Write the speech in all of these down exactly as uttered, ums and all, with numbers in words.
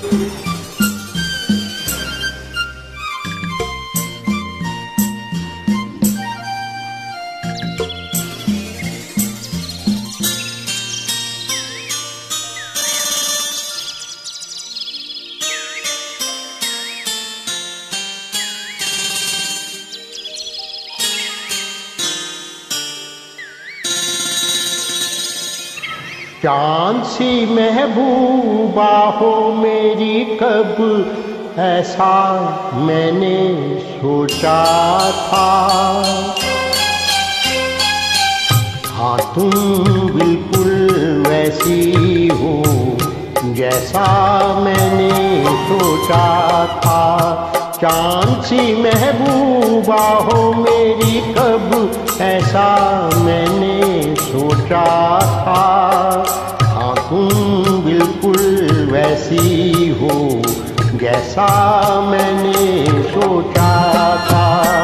चांद सी महबूबा हो मेरी, कब ऐसा मैंने सोचा था। हाँ तुम बिल्कुल वैसी हो जैसा मैंने सोचा था। चांद सी महबूबा हो मेरी, कब ऐसा मैंने सोचा था। हाँ तुम बिल्कुल वैसी हो जैसा मैंने सोचा था।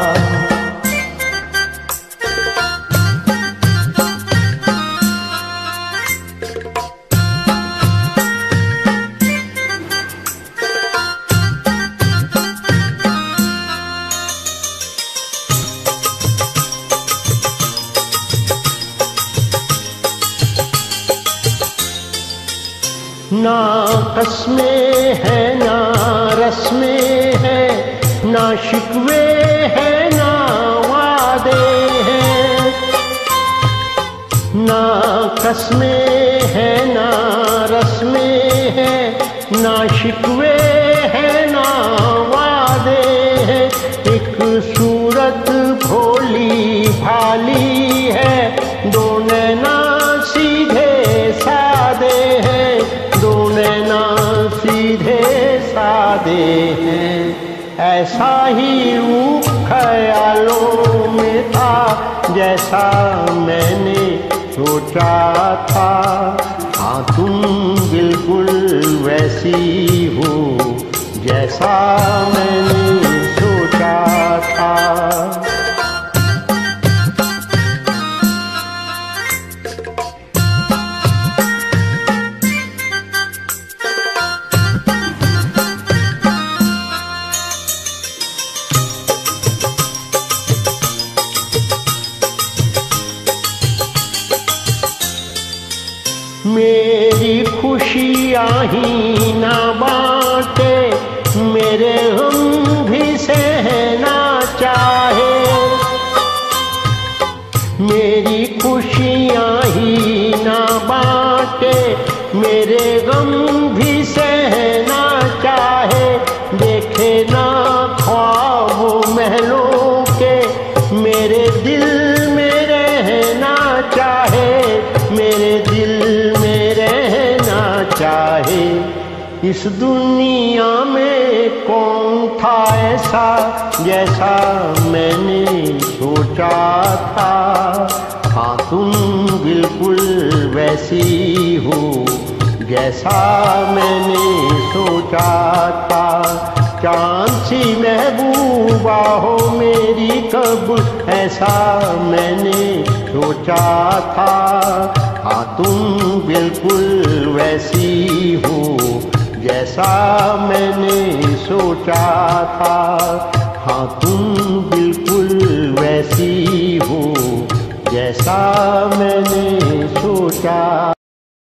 ना कसमें है ना रस्में है, ना शिकवे है ना वादे हैं। ना कसमें है ना रस्में है, ना शिकवे है ना वादे हैं। एक सूरत भोली भाली है, दो नैना सीधे सादे हैं। दो नैना सीधे सादे हैं। ऐसा ही रूप ख्यालों में था जैसा मैंने सोचा था। हाँ तुम बिल्कुल वैसी हो जैसा मैंने सोचा था। मेरी खुशियाँ ही ना बांटे, मेरे हम भी सहना चाहे। मेरी खुशियाँ ही ना बांटे, मेरे गम भी सहना चाहे। देखे ना ख्वाब महलों के, मेरे दिल में रहना चाहे। मेरे दिल चाहे। इस दुनिया में कौन था ऐसा जैसा मैंने सोचा था। हाँ तुम बिल्कुल वैसी हो जैसा मैंने सोचा था। चांद सी महबूबा हो मेरी, कब ऐसा मैंने सोचा था। हाँ तुम बिल्कुल वैसी हो जैसा मैंने सोचा था। हाँ तुम बिल्कुल वैसी हो जैसा मैंने सोचा।